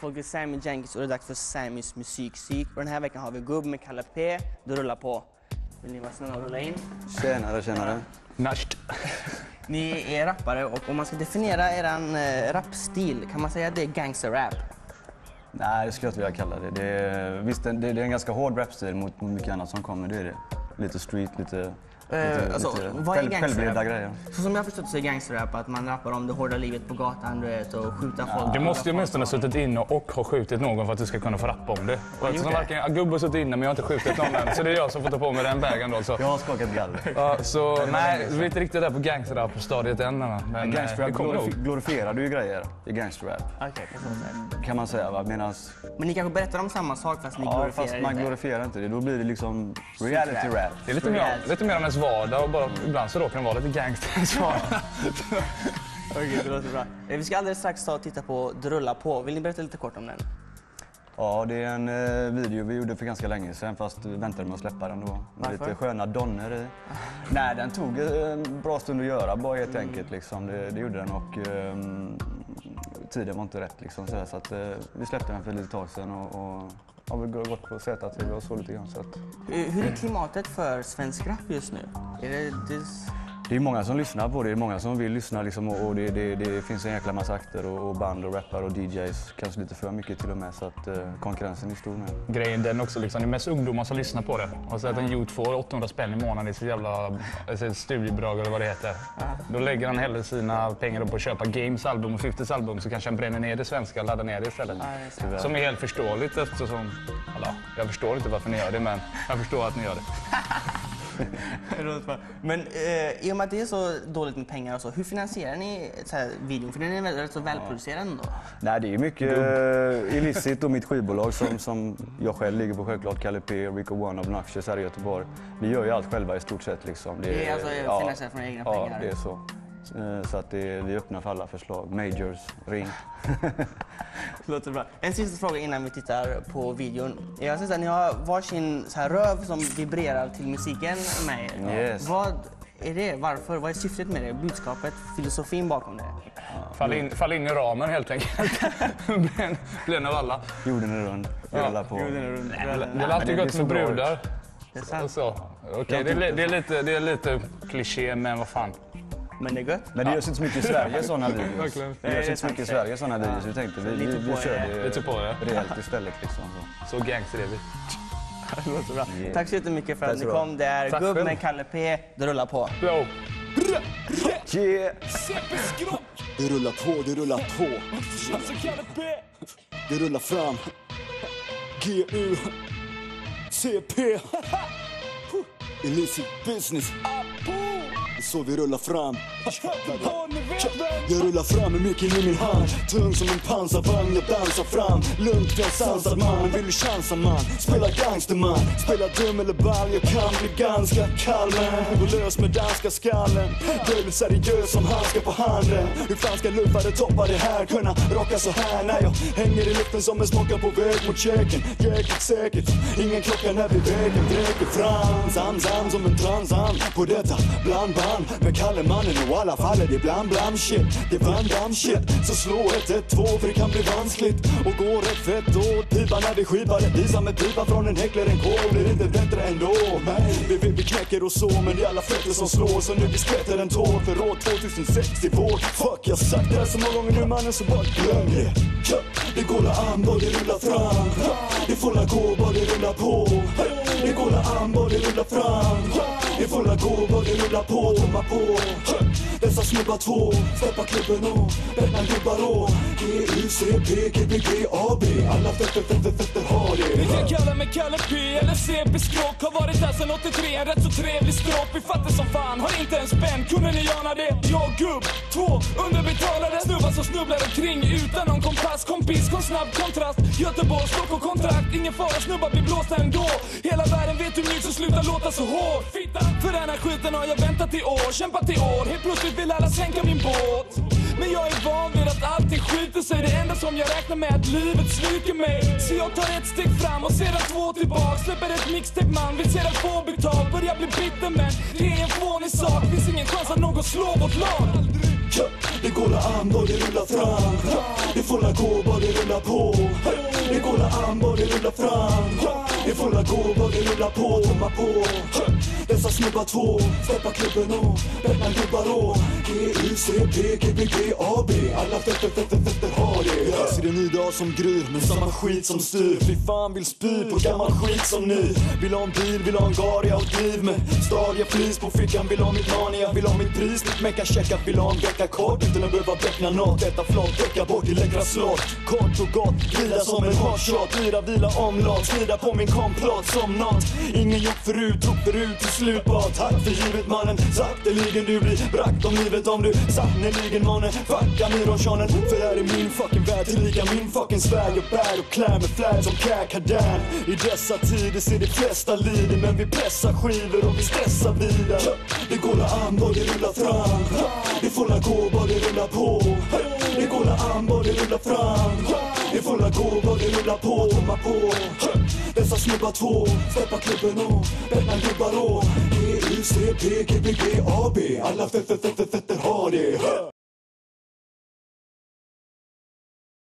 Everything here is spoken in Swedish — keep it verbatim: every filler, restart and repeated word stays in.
Folk är Sammy Jenkins och det är dags för Sammys musikpsyk. Och den här veckan har vi Gubb med Kalle P. Det rullar på. Vill ni vara snälla och rulla in? Tjenare, tjenare. Nasht. Ni är rappare och om man ska definiera eran äh, rapstil, kan man säga att det är gangster-rap? Nej, det skulle jag inte vilja kalla det. Det är, visst, det, det är en ganska hård rapstil mot mycket annat som kommer, det är det. Lite street, lite... Uh, alltså, lite vad är gangsterrap? Grejer. Så som jag har förstått så är gangsterrap att man rappar om det hårda livet på gatan, du vet, och skjuta folk. Ja, du måste ju åtminstone ha suttit inne och ha skjutit någon för att du ska kunna få rappa om det. Och eftersom varken Gubb har suttit inne men jag har inte skjutit någon än, så det är jag som får ta på mig den vägen då. Så. Jag har skakat galler. Ja, så nej, vi är inte riktigt där på gangsterrap-stadiet än. Men gangsterrap glorif glorifierar du ju grejer i gangsterrap. Okej, okay, kan man säga, va? Medans... Men ni kanske berättar om samma sak fast ni ja, glorifierar fast man inte. glorifierar inte det. Då blir det liksom reality rap. Det är lite mer, lite mer om ens vardag och bara ibland så råkar det vara lite gangsters vardag. Okej, det låter bra. Vi ska alldeles strax ta och titta på Drulla på. Vill ni berätta lite kort om den? Ja, det är en eh, video vi gjorde för ganska länge sedan fast vi väntade med att släppa den då. Med lite sköna donner i. Nej, den tog en bra stund att göra bara helt mm. enkelt liksom. Det, det gjorde den och eh, tiden var inte rätt liksom så, så att eh, vi släppte den för lite tag sedan och, och ja, vi har gått på Z T V och så lite grann så att... Hur är klimatet för svensk rap just nu? Är det, det... det är många som lyssnar på det, det är många som vill lyssna liksom, och, och det, det, det finns en jäkla massa akter och, och band och rappare och D Js, kanske lite för mycket till och med, så att eh, konkurrensen är stor nu. Grejen den också, liksom, det är mest ungdomar som lyssnar på det. Och så att en youth får åttahundra spänn i månaden i sitt jävla alltså, studiebidrag eller vad det heter. Ja. Då lägger han hellre sina pengar på att köpa Games album och fifties album så kanske han bränner ner det svenska och laddar ner det istället. Ja, det är som är helt förståeligt eftersom, alla, jag förstår inte varför ni gör det men jag förstår att ni gör det. Men eh, i och med att det är så dåligt med pengar och så, hur finansierar ni så här, videon? För den är väldigt så välproducerad ändå. Nej, det är mycket eh, illicit och mitt skivbolag som, som jag själv ligger på självklart, Kalle P, Rico One, Obnoxious här i Göteborg. Vi gör ju allt själva i stort sett liksom. Det är, det är alltså ja, finansierat från egna ja, pengar? Ja, det är så. Så att det, vi öppnar för alla förslag. Majors, ring. Låter bra. En sista fråga innan vi tittar på videon. Jag syns att ni har varsin så här röv som vibrerar till musiken med er. Yes. Vad är det? Varför? Vad är syftet med det? Budskapet? Filosofin bakom det? Ja. Fall, in, fall in i ramen helt enkelt. Blen av alla. Jorden är rund. Ja. På. Jorden är rund. Nej, det, det är alltid gott med brudar. Det är sant. Så. Okay, det, är, det, är lite, det är lite kliché, men vad fan. Men det är gött. Men det görs inte så mycket i Sverige sådana videos. Det görs inte så mycket i Sverige sådana videos. Vi tänkte vi, vi, vi, vi kör det lite på det. Rejält istället liksom. Så, så gangster är vi. Det låter bra. Yeah. Tack så jättemycket för att ni kom. Det är Gubb med Kalle P. Det rullar på. Blow. Yeah. Det rullar på, det rullar på. Det rullar fram. G U C P. Illicit business. Så vi rullar fram. Jag rullar fram med micken i min hand, tung som en pansarvagn, jag dansar fram. Lugnt, jag sansad man, vill du chansa man? Spela gangsterman, spela dum eller ball. Jag kan bli ganska kall man, gå lös med danska skallen. Väldigt seriös som handskar på handen. Hur fan ska luffare toppa det här? Kunna rocka så här när jag hänger i luften som en smocka på väg mot käken. Jäkligt säkert, ingen klocka när vi väger. Dräcker fram, sam sam som en transam. På detta bland band med Kallemannen och alla faller det bland bland shit. Det är Van Damme shit. Så slå ett ett två för det kan bli vanskligt. Och gå rätt fett åt pipa när vi skivar det. Visa med pipa från en häckler en kol. Det är inte bättre ändå. Nej, vi, vi, vi knäcker och så. Men det är alla fötter som slår. Så nu vi skvätter en tår för år tjugohundrasex i vår. Fuck, jag sagt det här så många gånger nu mannen så bara glöm det. Ja, det går la an, bara det rullar fram. Det får la gå, bara det rullar på. Det går la an, bara det rullar fram. Det får la gå, bara det rullar på. Tomma på. Dessa snubbar två, släppa klubben och denna gubbar och G U C P, G B G, A B. Alla fötter, fötter, fötter har det. Ni kan kalla mig Kalle P eller C P-skråk. Har varit där sedan åttiotre, en rätt så trevlig stråk. Vi fattar som fan, har inte en spänn. Kunde ni ana det? Jag gubb, två underbetalade snubbar som snubblar omkring utan någon kompass. Kompis, kom snabb kontrast. Göteborg, står på kontrakt. Ingen fara, snubbar blir blåsta ändå. Hela världen vet hur mycket så slutar låta så hårt. Fitta, för den här skiten har jag väntat i år. Kämpat i år, helt plötsligt vill alla sänka min båt. Men jag är van vid att allting skjuter sig. Det enda som jag räknar med att livet slyker mig. Så jag tar ett steg fram och sedan två tillbaka. Släpper ett mixtape man, vill sedan få betalt. Börjar bli bitter men det är en fånig sak. Finns ingen chans att någon slår vårt lag. Ja, det går la an, bara det rullar fram. Det får la gå, bara det rullar på. Det går la an, bara det rullar fram. Det får la gå, bara det rullar på, trumma på. Dessa snubbar två, släppa klubben och Bettman gubbar och G U C P, G B G, A B. Alla fetter, fetter, fetter har det. Jag ser en ny dag som gryr, men samma skit som styr. Fy fan vill spy på gammal skit som ny. Vill ha en bil, vill ha en garia och driv med stadiga flis på fickan. Vill ha mitt mania, vill ha mitt pris. Mitt mecka checka, vill ha en vecka kort utan att behöva beckna något. Äta flott, täcka bort i läckra slott. Kort och gott, glida som en hotshot. Vira, vila, omlott, slida på min komplott som något. Ingen gjort förut, tog förut till slut. Bara tack för givet mannen. Sakteligen du blir brakt om livet om du sannoliken mannen. Fucka myronkönen, för här är min fucking värld. Tillika min fucking svärd. Jag bär och klär med flärd som kakadan. I dessa tider ser de flesta lider, men vi pressar skivor och vi stressar vidare. Det går la an, bara det rullar fram. Det får la gå, bara det rullar på. Det går la an, bara det rullar fram. Det får la gå, bara det rullar på, trumma på. Dessa snubbar två, släppa klubben och Bettman gubbar och G U C P, G B G, A B. Alla fetter, fetter, fetter har det.